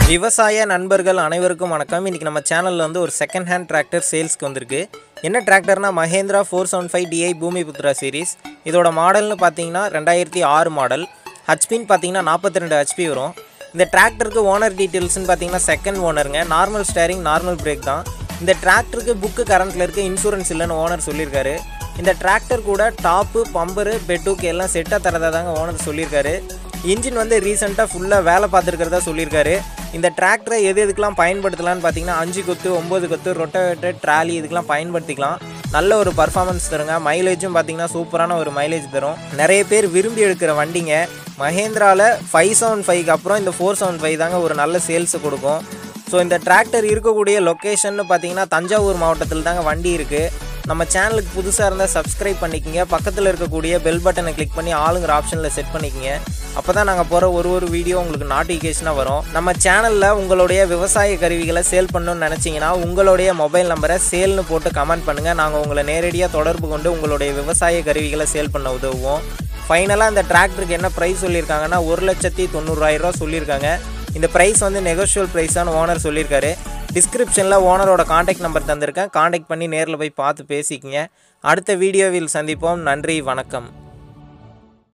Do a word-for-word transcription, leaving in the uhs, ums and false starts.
விவசாய நண்பர்கள் அனைவருக்கும் வணக்கம். இன்னைக்கு நம்ம சேனல்ல வந்து ஒரு செகண்ட் ஹேண்ட் டிராக்டர் சேல்ஸ்க்கு வந்திருக்கு. என்ன டிராக்டர்னா Mahindra four seven five DI Bhoomiputra series. இதோட மாடல்னு பார்த்தீங்கன்னா ரெண்டாயிரத்தி ஆறு மாடல். ஹெச்பின்னு பார்த்தீங்கன்னா நாற்பத்தி ரெண்டு ஹெச்பி வரும். இந்த டிராக்டருக்கு ஓனர் டீட்டெயில்ஸ்னு பார்த்தீங்கன்னா செகண்ட் ஓனருங்க. நார்மல் ஸ்டேரிங் நார்மல் பிரேக் தான். இந்த டிராக்டருக்கு புக்கு கரண்ட்டில் இருக்க இன்சூரன்ஸ் இல்லைன்னு ஓனர் சொல்லியிருக்காரு. இந்த டிராக்டர் கூட டாப்பு பம்பரு பெட்டுக்கு எல்லாம் செட்டாக தரதா தாங்க ஓனர் சொல்லியிருக்காரு. இன்ஜின் வந்து ரீசெண்டாக ஃபுல்லாக வேலை பார்த்துருக்கிறதா சொல்லியிருக்காரு. இந்த டிராக்டரை எது எதுக்கெலாம் பயன்படுத்தலான்னு பார்த்தீங்கன்னா அஞ்சு கொத்து ஒம்பது கொத்து ரொட்டவேட்டர் ட்ராலி இதுக்கெலாம் பயன்படுத்திக்கலாம். நல்ல ஒரு பர்ஃபார்மன்ஸ் தருங்க. மைலேஜும் பார்த்தீங்கன்னா சூப்பரான ஒரு மைலேஜ் தரும். நிறைய பேர் விரும்பி எடுக்கிற வண்டிங்க. மஹேந்திராவில் ஃபைவ் செவன் ஃபைவ்க்கு அப்புறம் இந்த ஃபோர் செவன் ஃபைவ் தாங்க ஒரு நல்ல சேல்ஸை கொடுக்கும். ஸோ இந்த டிராக்டர் இருக்கக்கூடிய லொக்கேஷன் பார்த்தீங்கன்னா தஞ்சாவூர் மாவட்டத்தில் தாங்க வண்டி இருக்குது. நம்ம சேனலுக்கு புதுசாக இருந்தால் சப்ஸ்கிரைப் பண்ணிக்கோங்க. பக்கத்தில் இருக்கக்கூடிய பெல் பட்டனை கிளிக் பண்ணி ஆளுங்கிற ஆப்ஷனில் செட் பண்ணிக்கோங்க. அப்போ தான் நாங்கள் போகிற ஒரு ஒரு வீடியோ உங்களுக்கு நோட்டிஃபிகேஷனாக வரும். நம்ம சேனலில் உங்களுடைய விவசாய கருவிகளை சேல் பண்ணணும்னு நினச்சிங்கன்னா உங்களுடைய மொபைல் நம்பரை சேல்னு போட்டு கமெண்ட் பண்ணுங்கள். நாங்கள் உங்களை நேரடியாக தொடர்பு கொண்டு உங்களுடைய விவசாய கருவிகளை சேல் பண்ண உதவுவோம். ஃபைனலாக இந்த டிராக்டருக்கு என்ன ப்ரைஸ் சொல்லியிருக்காங்கன்னா ஒரு லட்சத்தி தொண்ணூறாயிரரூவா சொல்லியிருக்காங்க. இந்த ப்ரைஸ் வந்து நெகோஷியல் ப்ரைஸான ஓனர் சொல்லியிருக்காரு. டிஸ்கிரிப்ஷனில் ஓனரோட காண்டாக்ட் நம்பர் தந்திருக்கேன். காண்டாக்ட் பண்ணி நேரில் போய் பார்த்து பேசிக்கங்க. அடுத்த வீடியோவில் சந்திப்போம். நன்றி, வணக்கம்.